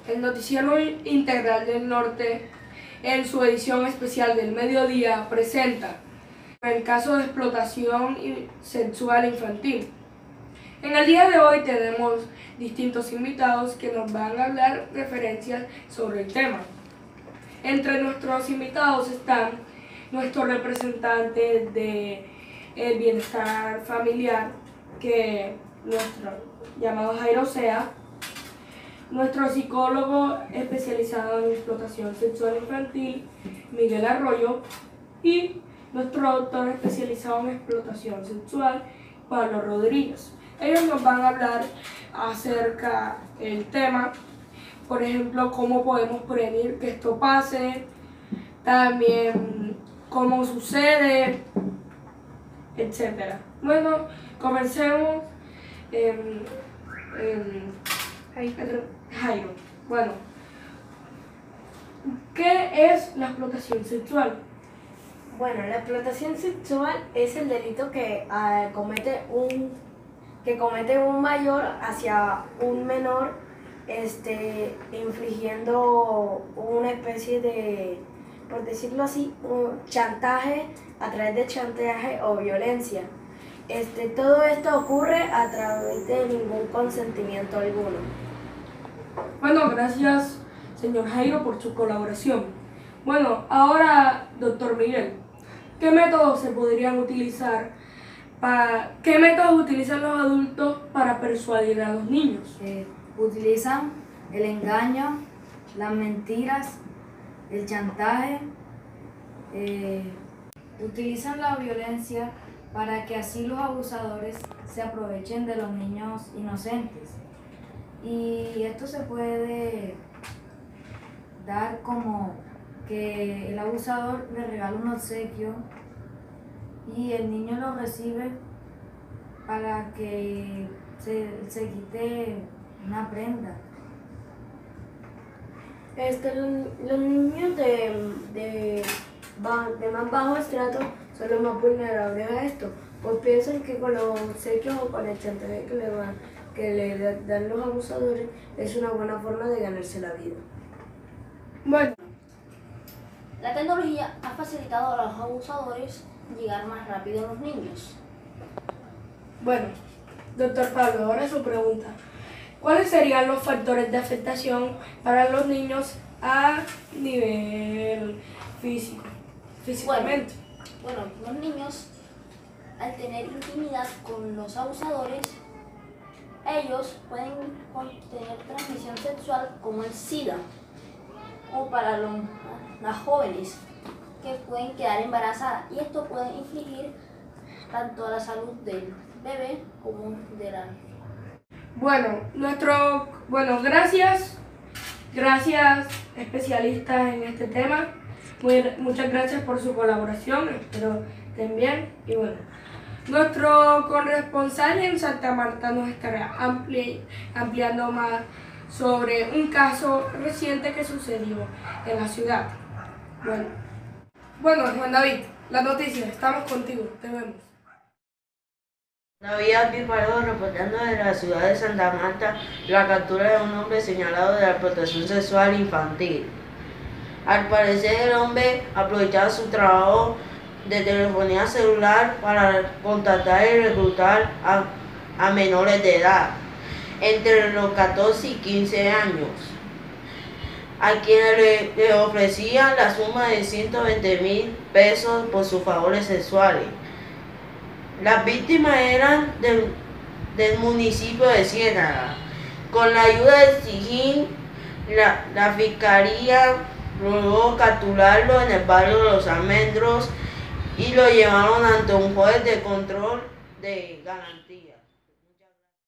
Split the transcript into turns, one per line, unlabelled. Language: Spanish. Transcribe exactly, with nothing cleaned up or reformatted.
El Noticiero Integral del Norte, en su edición especial del mediodía, presenta el caso de explotación sexual infantil. En el día de hoy tenemos distintos invitados que nos van a hablar referencias sobre el tema. Entre nuestros invitados están nuestro representante de el bienestar familiar, que nuestro llamado Jairo Sea, nuestro psicólogo especializado en explotación sexual infantil, Miguel Arroyo, y nuestro doctor especializado en explotación sexual, Pablo Rodríguez. Ellos nos van a hablar acerca del tema, por ejemplo, cómo podemos prevenir que esto pase, también cómo sucede, etcétera. Bueno, comencemos. Eh, eh, Jairo, bueno, ¿qué es la explotación sexual?
Bueno, la explotación sexual es el delito que uh, comete un que comete un mayor hacia un menor, este, infligiendo una especie de, por decirlo así, un chantaje a través de chantaje o violencia. Este, todo esto ocurre a través de ningún consentimiento alguno.
Bueno, gracias, señor Jairo, por su colaboración. Bueno, ahora, doctor Miguel, ¿qué métodos se podrían utilizar para, qué métodos utilizan los adultos para persuadir a los niños?
Eh, utilizan el engaño, las mentiras, el chantaje, eh, utilizan la violencia para que así los abusadores se aprovechen de los niños inocentes. Y esto se puede dar como que el abusador le regala un obsequio y el niño lo recibe para que se, se quite una prenda.
Este, los niños de, de, de más bajo estrato son los más vulnerables a esto, pues piensan que con los obsequios o con el chantaje que le, van, que le dan los abusadores es una buena forma de ganarse la vida.
Bueno,
la tecnología ha facilitado a los abusadores llegar más rápido a los niños.
Bueno, doctor Pablo, ahora su pregunta. ¿Cuáles serían los factores de afectación para los niños a nivel físico, físicamente?
Bueno, bueno, los niños, al tener intimidad con los abusadores, ellos pueden tener transmisión sexual como el SIDA, o para los, las jóvenes que pueden quedar embarazadas, y esto puede infligir tanto a la salud del bebé como de la...
Bueno, nuestro, bueno, gracias, gracias especialistas en este tema. Muy, muchas gracias por su colaboración, espero estén bien. Y bueno, nuestro corresponsal en Santa Marta nos estará ampli, ampliando más sobre un caso reciente que sucedió en la ciudad. Bueno, bueno, Juan David, las noticias, estamos contigo, te vemos.
David Alvarado reportando desde la ciudad de Santa Marta la captura de un hombre señalado de la explotación sexual infantil. Al parecer, el hombre aprovechaba su trabajo de telefonía celular para contactar y reclutar a, a menores de edad, entre los catorce y quince años, a quienes le, le ofrecían la suma de ciento veinte mil pesos por sus favores sexuales. Las víctimas eran del, del municipio de Ciénaga. Con la ayuda del SIGIN, la, la Fiscalía logró capturarlo en el barrio de Los Almendros y lo llevaron ante un juez de control de garantía.